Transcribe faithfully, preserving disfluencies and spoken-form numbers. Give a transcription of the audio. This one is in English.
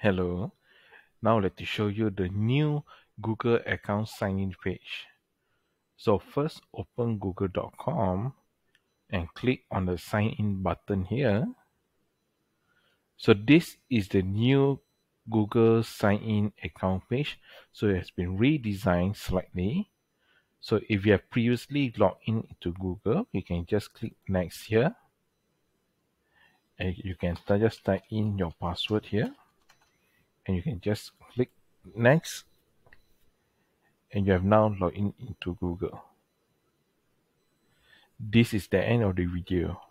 Hello, now let me show you the new Google account sign-in page. So first open google dot com and click on the sign in button here. So this is the new Google sign-in account page. So it has been redesigned slightly. So if you have previously logged in into Google, you can just click next here. And you can just type in your password here. And you can just click next. And you have now logged in into Google. This is the end of the video.